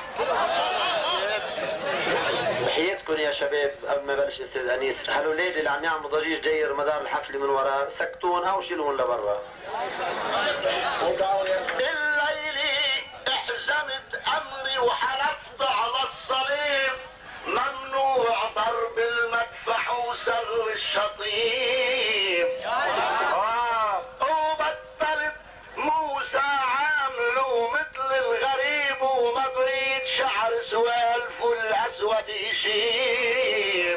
بحياتكم يا شباب قبل ما بلش استاذ انيس، هالولاد اللي عم يعملوا ضجيج داير مدار الحفله من ورا سكتون او شيلون لبرا. الليلة احزمت امري وحلفت على الصليب ممنوع ضرب المدفع وسر الشطيب. وبطلت موسى عامله مثل الغريب وما بريد شعر سوالف والاسود يشيب.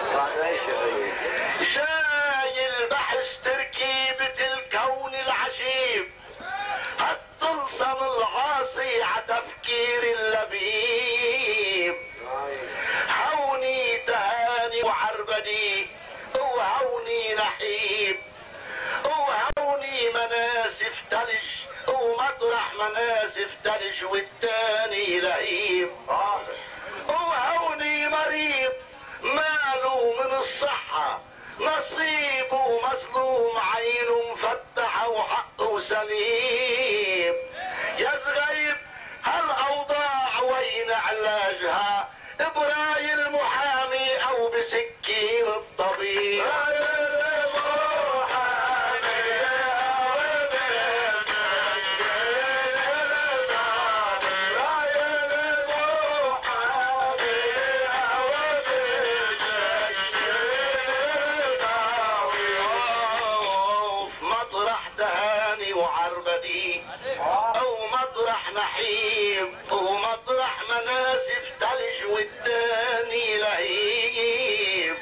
شايل بحث تركيبة الكون العجيب هالطلسم العاصي عتفكير اللبيب. هوني تهاني وعربدي وهوني نحيب وهوني مناسف تلج ومطرح مناسف تلج والتاني لهيب. وهوني مريض ماله من الصحة نصيب ومظلوم عينه مفتحة وحقه سليم. يا صغير هالأوضاع وين علاجها؟ براي المحامي أو بسكين الطبيب. او مطرح نحيب ومطرح مناسف تلج والتاني لهيب.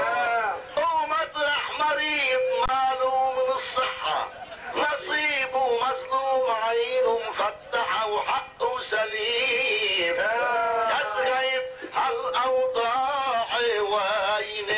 ومطرح مريض ماله من الصحة نصيب ومظلوم عينه مفتحة وحقه سليم. يا صغير هالاوضاع وين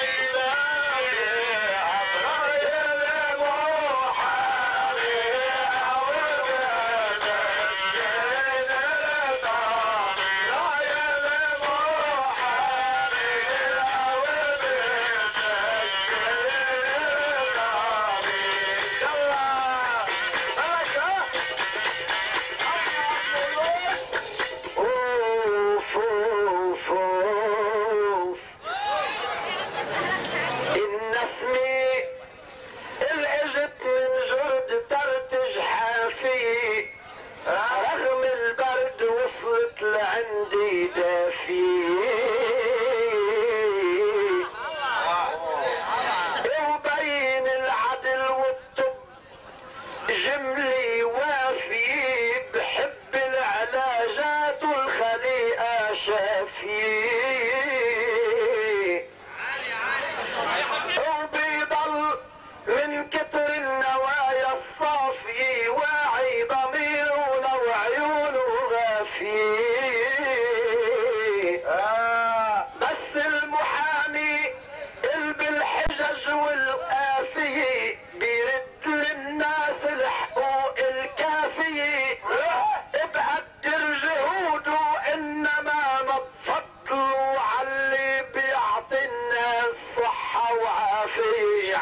عندي دافي وبين العدل والطب جملي وافي بحب العلاجات والخليقة شافي وبيضل من كتر النوايا الصافي واعي ضميره لو عيونه غافي. بس المحامي بالحجج والقافية بيرد للناس الحقوق الكافية بقدر جهوده انما ما بفضلوا عاللي بيعطي الناس صحة وعافية.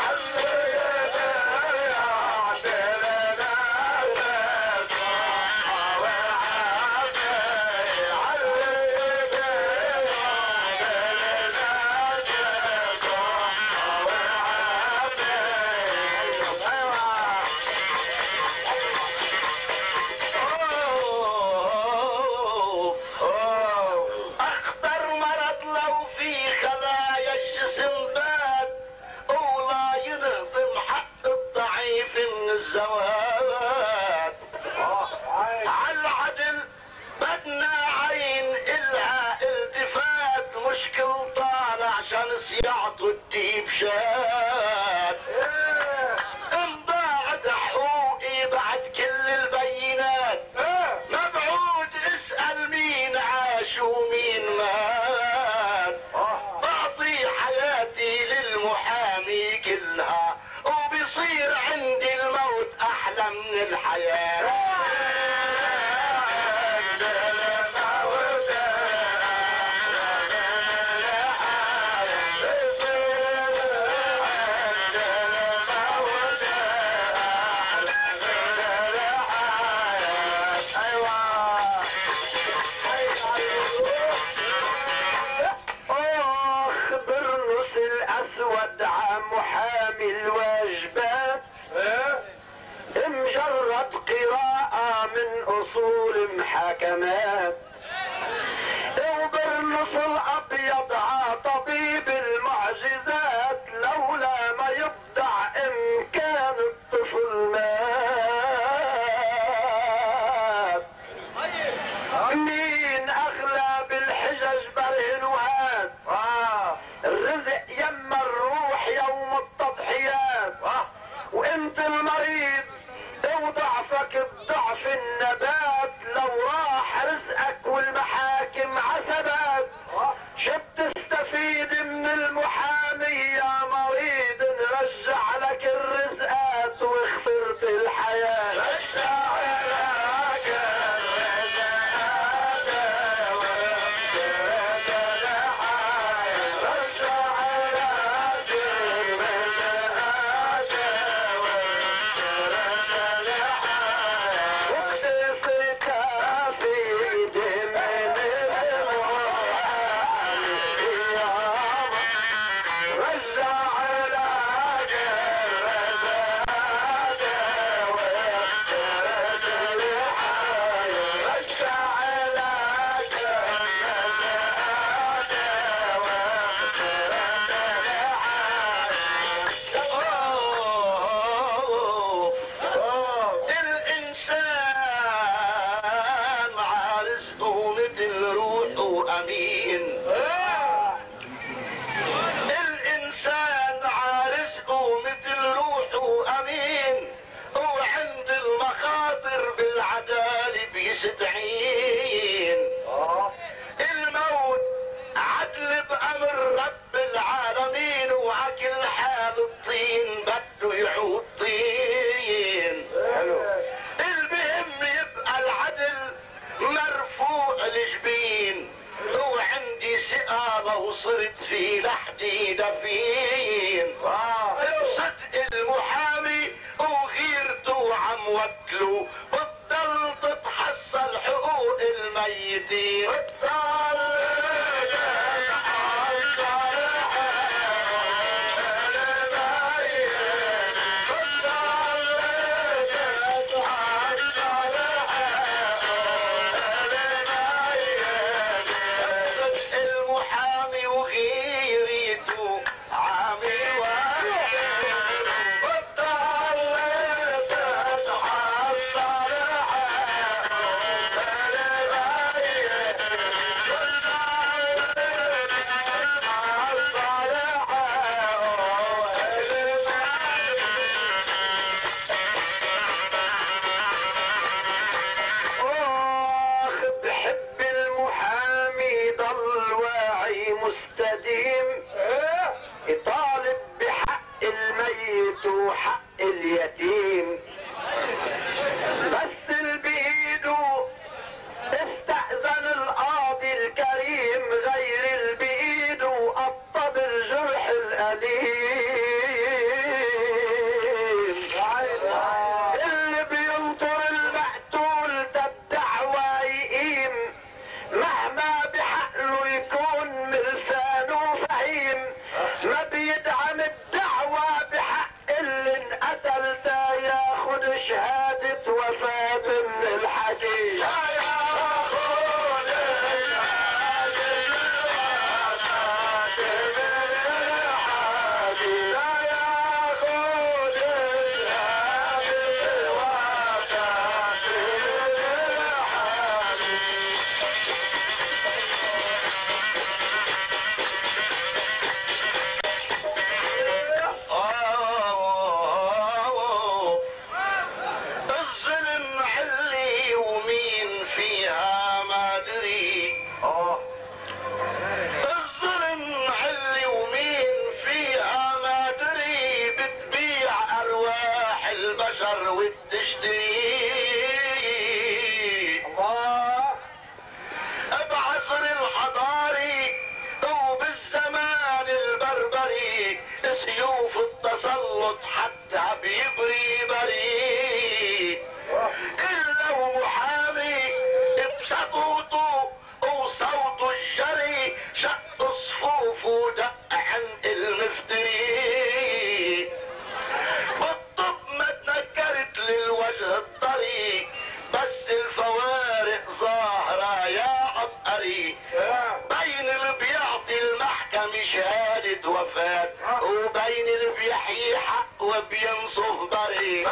الزواج عالعدل بدنا عين إلها التفات مشكل طالع شمس يعطوا الديب شات. ان ضاعت حقوقي بعد كل البينات مبعود اسأل مين عاش ومين مات. بعطي حياتي للمحامي كلها وبيصير عندي الموت احلى من الحياة. مع محامي الواجبات مجرد قراءة من أصول محاكمات، وبالنص الأبيض ع طبيب المعجزات، لولا ما يبدع إن كان الطفل مات. مين أغلى بالحجج برهن وهات، الرزق يما الروح يوم التضحيات، وانت المريض وضعفك بضعف النبات، لو راح رزقك والمحاكم عسبات، شو بتستفيد من المحامي يا مريض؟ نرجع لك الرزقات وخسرت الحياة. يستعين الموت عدل بأمر رب العالمين، وعكل حال الطين بده يعود طين. المهم يبقى العدل مرفوع الجبين، وعندي ثقة لو صرت في لحدي دفين. بصدق المحامي وغيرته عم وكله، بتضل تتحصل حقوق الميتين. المحامي وغيرته عامي بحب المحامي ضل واعي مستديم، يطالب بحق الميت وحق اليتيم، بس اللي بإيده استأذن القاضي الكريم، غير اللي بإيده قطب الجرح الأليم. اللي بينطر المقتول ده بدعوى يقيم، مهما بحقله يكون ملفان وفهيم، ما بيدعم الدعوى بحق اللي انقتل، ده ياخد شهادة وفاة من الحديث. الظلم علي ومين فيها ما دري، الظلم علي ومين فيها ما دري، بتبيع ارواح البشر وبتشتري. بعصر الحضاري وبالزمان البربري، سيوف التسلط حتى بيبري بريء، إلا ومحامي بصوته وصوته الجري، شق صفوفه ودق عن المفتري. وبينصف بريء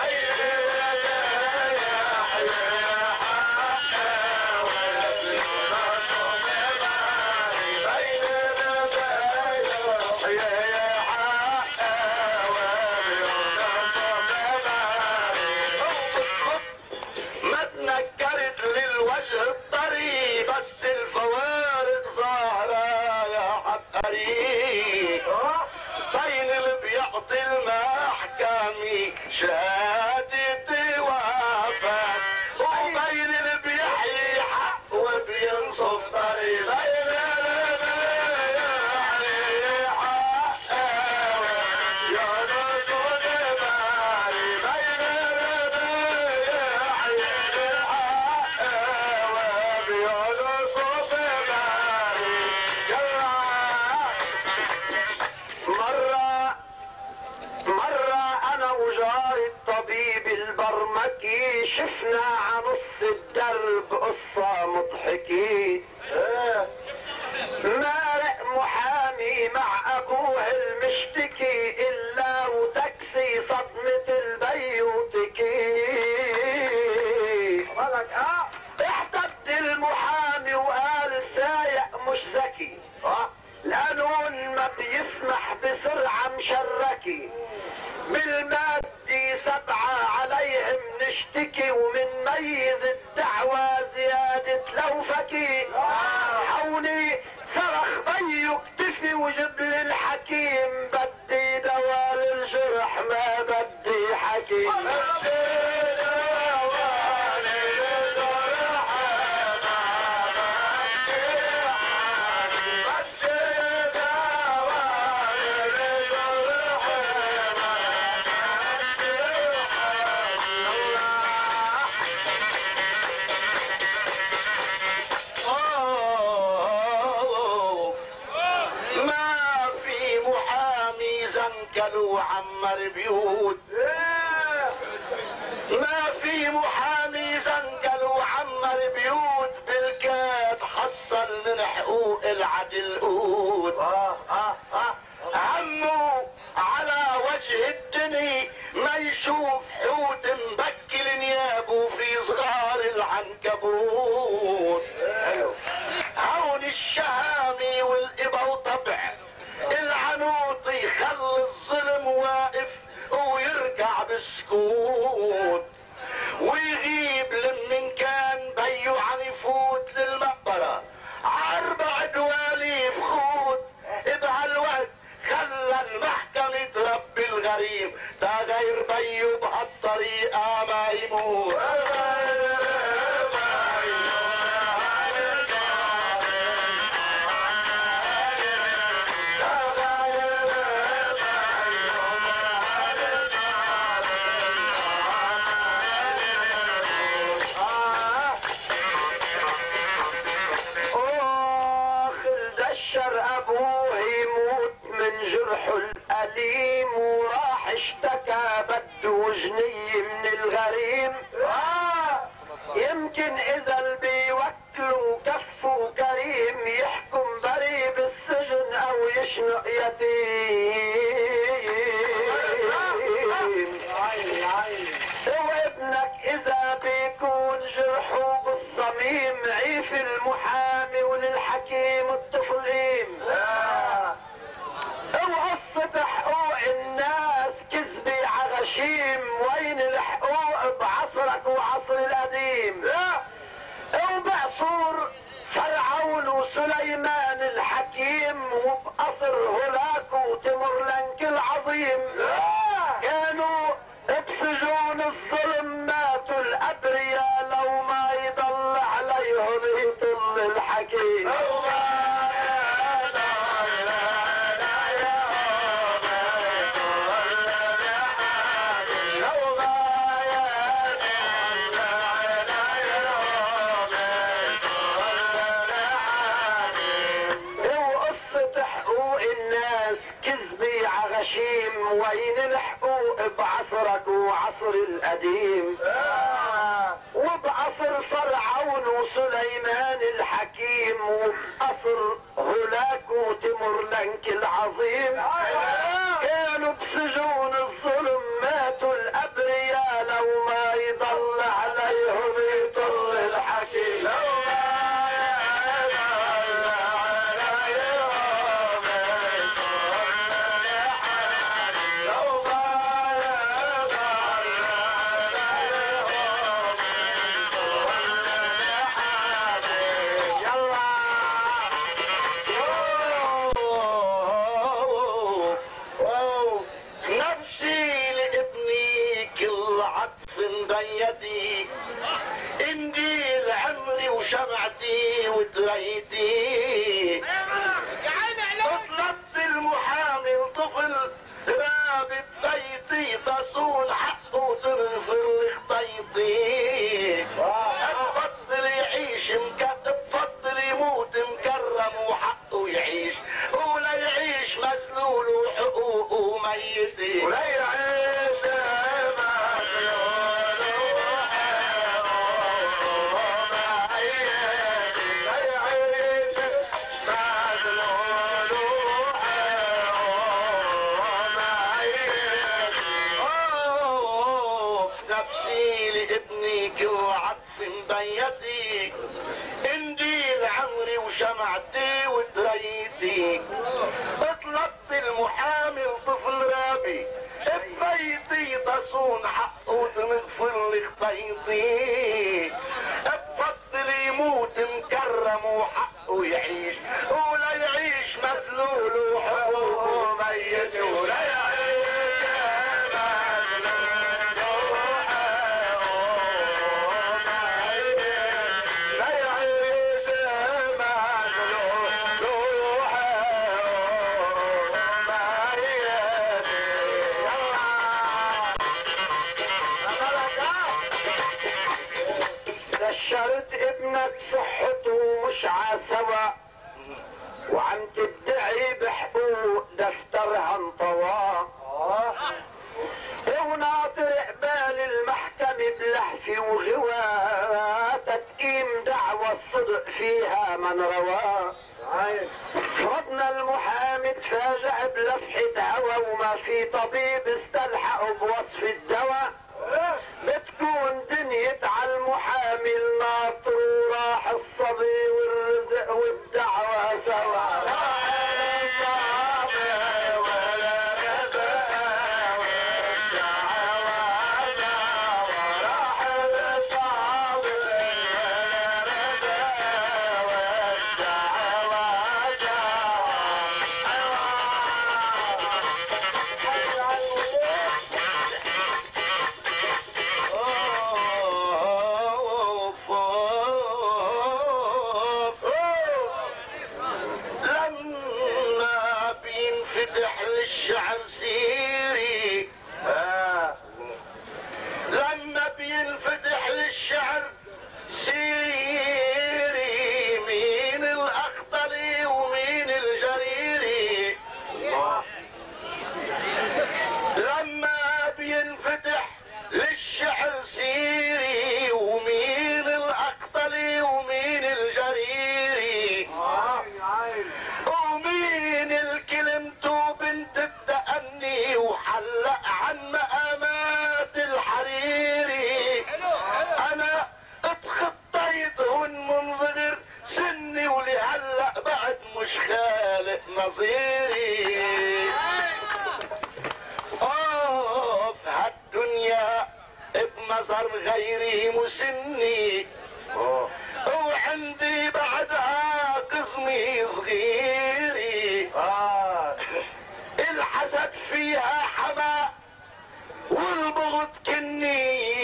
ما تنكرت للوجه الطري بس الفوارق ظاهرة يا عبقري بين اللي بيعطي المحكمي شهادة وفاة وبين اللي بيحيي حق وبينصف طريق الطبيب البرمكي شفنا عنص الدرب قصة مضحكي مارق محامي مع ابوه المشتكي الا وتاكسي صدمة البيوتكي احتد المحامي وقال السايق مش ذكي القانون ما بيسمح بسرعة مشركي بالمادي 7 عليهم نشتكي ومنميز الدعوة زيادة لوفكي حولي صرخ بيو اكتفي وجب لي الحكيم بدي دواء للجرح ما بدي حكيم وعمر بيوت ما في محامي زنقل وعمر بيوت بالكاد حصل من حقوق العدل قوت همه على وجه الدنيا ما يشوف حوت مبكي نيابه في صغار العنكبوت هون الشهامي والإبا وطبع العنوطي خلي الظلم واقف ويرجع بسكوت ويغيب لمن كان بيو عن يفوت للمقبرة 4 دوالي بخوت بهالوقت خلى المحكمة تربي الغريم تا غير بيو بهالطريقة ما يموت الأليم وراح اشتكى بده وجني من الغريم يمكن إذا اللي بيوكلوا كفوا كريم يحكم بري بالسجن أو يشنق يتيم وابنك إذا بيكون جرحه بالصميم عيف المحامي وللحكيم الطفل قيم وقصة حقوق الناس كذبي عغشيم وين الحقوق بعصرك وعصر القديم وبعصور فرعون وسليمان الحكيم وبقصر هولاك وتمرلنك العظيم كانوا بسجون الظلم ماتوا الأبرياء لو ما يضل عليهم يطل الحكيم وين الحقوق بعصرك وعصر القديم وبعصر فرعون وسليمان الحكيم وبعصر هولاك وتمرلنك العظيم كانوا بسجون الظلم عطف مبيتي انديل عمري وشمعتي ودريتي طلبت المحامي طفل رابط فيتي تصون حقه وتنفر لخطيتي بفضل يعيش بفضل يموت مكرم وحقه يعيش ولا يعيش مذلول وحقوقه ميتي ولا يعيش مبيتي انديل عمري وشمعتي ودريتي طلبت المحامي لطفل رابي بفيتي تصون حقه وتنغفر لخطيتي بفضل يموت مكرم وحقه يعيش ولا يعيش مذلول وحقوقه ميت ولا يعيش بشرت ابنك صحته مش عسوى وعم تدعي بحقوق دفترها انطوى وناطر قبال المحكمة بلحفة وغوى تتقيم دعوى الصدق فيها من روى فرضنا المحامي تفاجأ بلفحة هوى وما في طبيب استلحقه بوصف الدواء بتكون دنيا على المحامي الناطر وراح الصبي والرزق والدعوة سوا الشعر سيري لما بينفتح للشعر سيري مين الأخطلي ومين الجريري لما بينفتح للشعر سيري ومين الأخطلي ومين الجريري ومين الكلمتو بنت التأني وحلق عن مقامات الحريري انا اتخطيتهن من صغر سني ولهلق بعد مش خالق نظيري هالدنيا بنظر غيري مسني وعندي بعدها قزمي صغيري الحسد فيها حما والبغض كني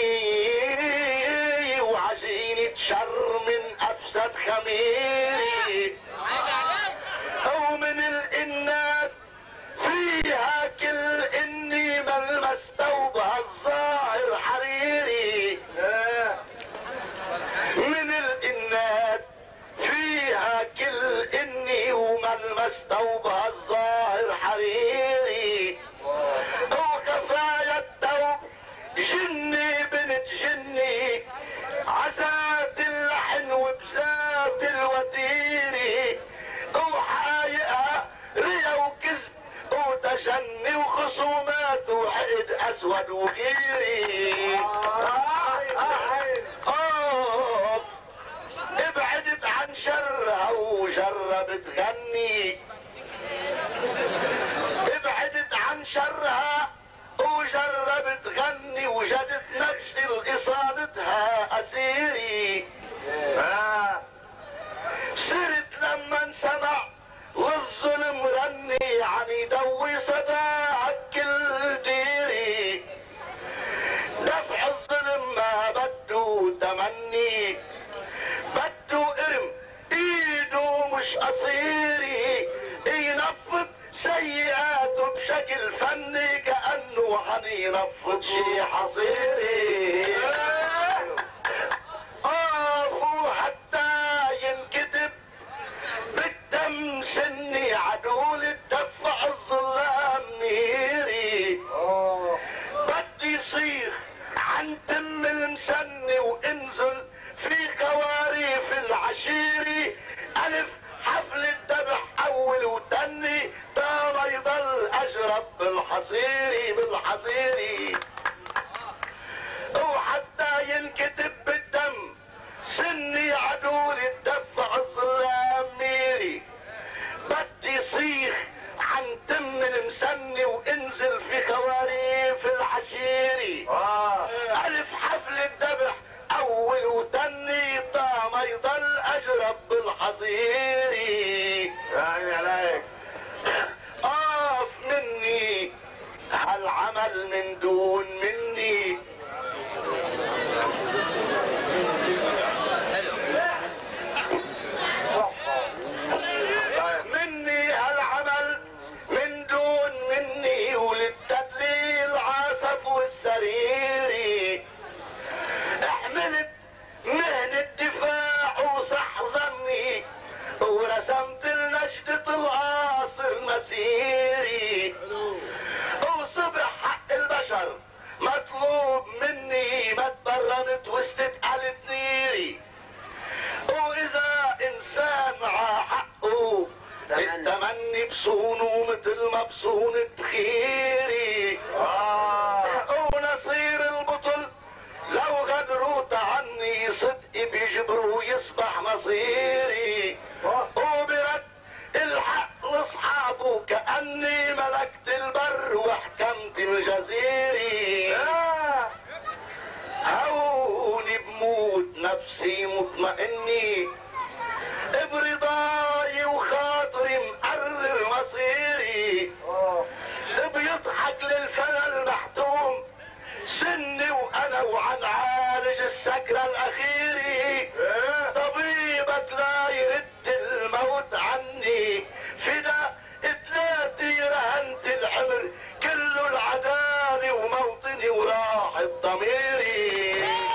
وعجينة شر من افسد خميري ومن الانات فيها كل اني ملمس ثوبها الظاهر حريري من الانات فيها كل اني وملمس ثوبها الظاهر حريري وخفايا الثوب جني بنت جني عزات اللحن وبزات الوتيري وحايقها ريا وكذب وتجني وخصومات وحقد اسود وغيري ابعدت عن شرها وجربت تغني ابعدت عن شرها وجربت تغني وجدت نفسي لإصالتها أسيري صرت لما انسمع والظلم رني عن يدوي صداك كل ديري دفع ممنوعني ينفض شي حصيري. وحتى ينكتب بالدم سني عدول الدفع الظلام ميري. بدي يصيخ عن تم المسني وانزل في كواريف العشيري. الف حفل الذبح اول وتني تا ما يضل اجرب بالحصيري بالحصيري. وحتى ينكتب بالدم سني عدول الدفع الظلام ميري. بدي يصيخ عن تم المسني وانزل في خواريف العشيري. الف حفل الذبح اول وتني تا ما يضل اجرب بالحصيري. يعني عليك قاف مني هالعمل من دون مني. مني هالعمل من دون مني وللتدليل عاصف والسريري. احملت مهنة دفاع وصح ظني ورسمت لنجدة القاصر مسيري. وصبح حق البشر مطلوب مني ما تبرمت واستثقلت نيري. واذا انسان ع حقه التمني بصونه مثل ما بصونة خيري. ونصير البطل لو غدروا عني صدقي بيجبروا يصبح مصيري. وبرد الحق لاصحابه كاني ملكت البر وحكمت الجزيري. هوني بموت نفسي مطمئني برضاي وخاطري مقرر مصيري. بيضحك للفنا المحتوم سني وانا وعن عالج السكرة الاخيري. طبيبك لا يرد الموت عني فدا ثلاثي رهنت العمر كله العدالة وموطني وراحة ضميري.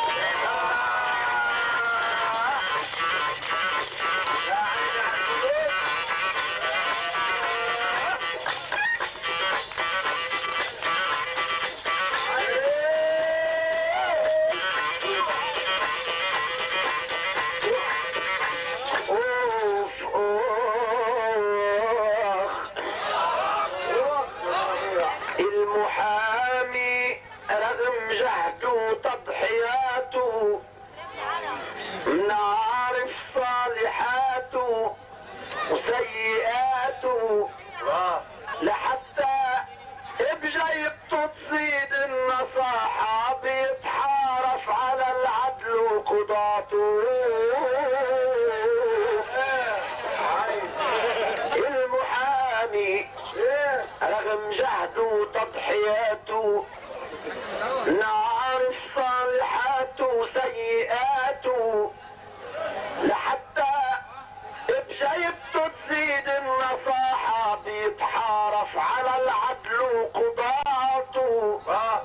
المحامي رغم جهده وتضحياته نعرف صالحاته وسيئاته لحتى بجيبته تزيد النصاحة بيتحارف على العدل وقضاته. المحامي رغم جهده وتضحياته نعرف صالحاته وسيئاته لحتى بجيبته تزيد النصاحة بيتحارف على العدل وقضاته.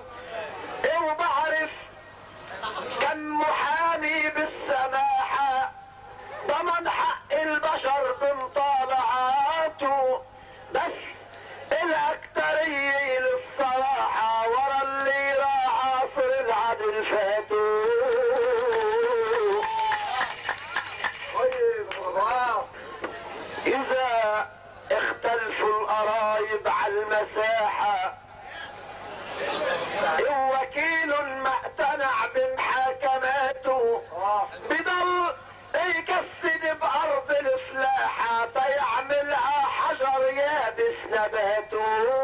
وبعرف كم محامي بالسماحة ضمن حق البشر بمطالعاته بس الأكترية للصراحة ورا اللي راح عصر العدل فاتوا. إذا اختلفوا القرايب على المساحة وكيل ما اقتنع بمحاكماته بضل يكسد بأرض الفلاحة فيعملها حجر يابس نباته.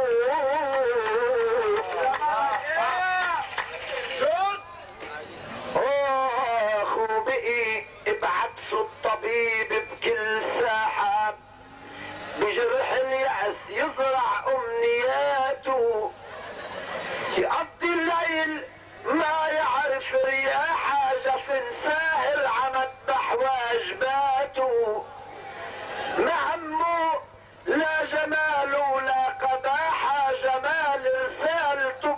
اخو بقي بعكسه الطبيب بكل ساحة بجرح اليأس يزرع امنياته. يقضي الليل ما يعرف رياحة جفن ساهر عمدح واجباته. ما همه لا جمال ولا قباحة جمال رسالته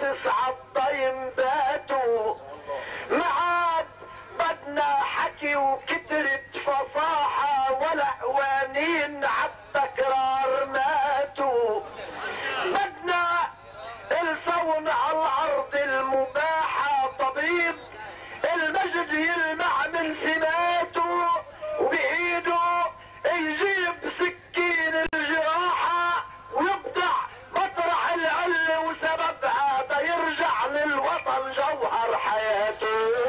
نافس عالضيم باتوا، معاد بدنا حكي وكترت فصاحة والأوانين عالتكرار ماتوا. بدنا الصون عالأرض المباحة، طبيب المجد يلمع من سماته وبإيده يجيب سكين الجراحة ويقطع مطرح العل وسببها بيرجع للوطن جوهر حياته.